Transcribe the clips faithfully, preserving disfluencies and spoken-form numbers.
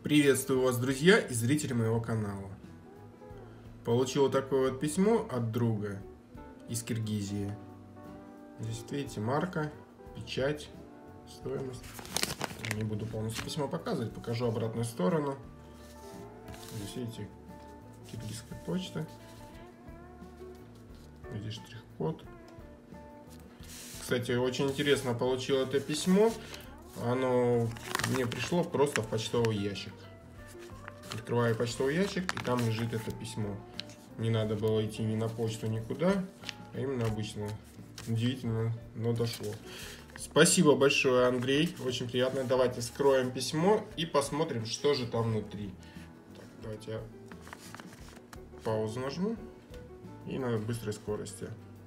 Приветствую вас, друзья и зрители моего канала. Получил такое вот письмо от друга из Киргизии. Здесь, видите, марка, печать, стоимость. Не буду полностью письмо показывать, покажу обратную сторону. Здесь, видите, киргизская почта. Здесь штрих-код. Кстати, очень интересно получил это письмо. Оно мне пришло просто в почтовый ящик. Открываю почтовый ящик, и там лежит это письмо. Не надо было идти ни на почту, никуда, а именно обычно. Удивительно, но дошло. Спасибо большое, Андрей. Очень приятно. Давайте скроем письмо и посмотрим, что же там внутри. Так, давайте я паузу нажму. И на быстрой скорости.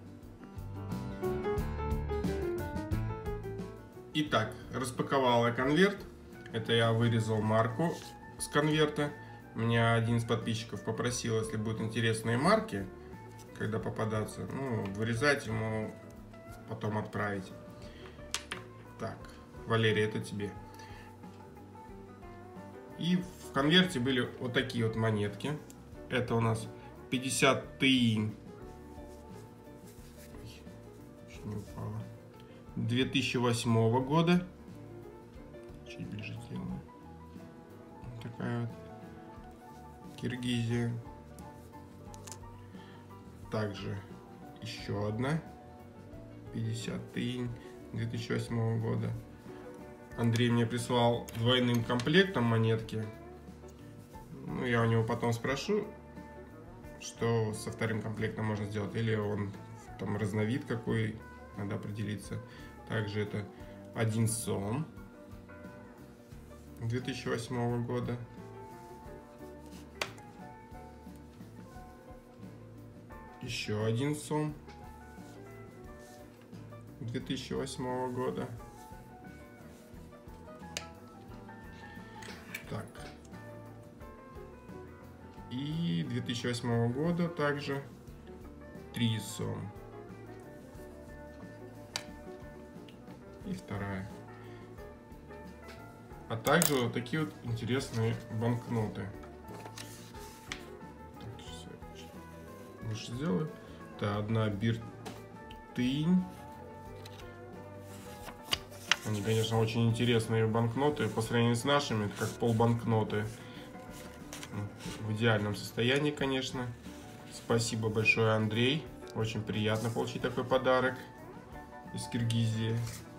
Итак, распаковал я конверт. Это я вырезал марку с конверта. Меня один из подписчиков попросил, если будут интересные марки, когда попадаться, ну, вырезать ему, потом отправить. Так, Валерий, это тебе. И в конверте были вот такие вот монетки. Это у нас пятьдесят тиын. Чуть не упало. две тысячи восьмого года. Чуть ближе сделаю. Такая вот Киргизия. Также еще одна пятьдесят тиын две тысячи восьмого года. Андрей мне прислал двойным комплектом монетки. Ну, я у него потом спрошу, что со вторым комплектом можно сделать. Или он там разновид какой, надо определиться. Также это один сом две тысячи восьмого года. Еще один сом две тысячи восьмого года. Так. И две тысячи восьмого года также три сом. И вторая. А также вот такие вот интересные банкноты. Так, сейчас я больше сделаю. Это одна бир тиын. Они, конечно, очень интересные банкноты. По сравнению с нашими, это как полбанкноты. В идеальном состоянии, конечно. Спасибо большое, Андрей. Очень приятно получить такой подарок из Киргизии.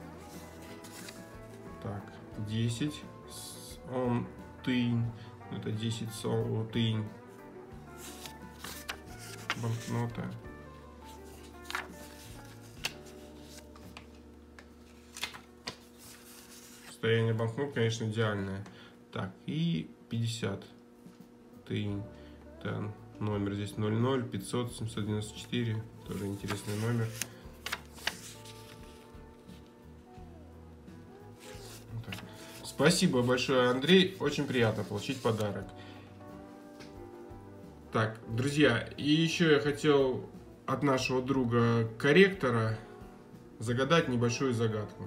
Так, десять сом тиын. Это десять сом тиын. Банкнота. Состояние банкнот, конечно, идеальное. Так, и пятьдесят тиын. Это номер здесь ноль ноль пятьсот семьсот девяносто четыре. Тоже интересный номер. Спасибо большое, Андрей. Очень приятно получить подарок. Так, друзья, и еще я хотел от нашего друга корректора загадать небольшую загадку.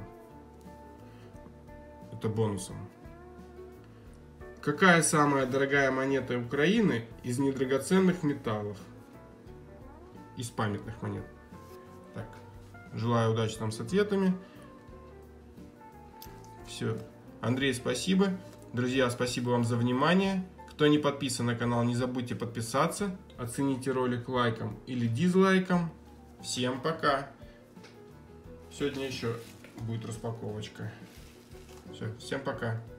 Это бонусом. Какая самая дорогая монета Украины из недрагоценных металлов? Из памятных монет. Так, желаю удачи там с ответами. Все. Андрей, спасибо. Друзья, спасибо вам за внимание. Кто не подписан на канал, не забудьте подписаться. Оцените ролик лайком или дизлайком. Всем пока. Сегодня еще будет распаковочка. Все, всем пока.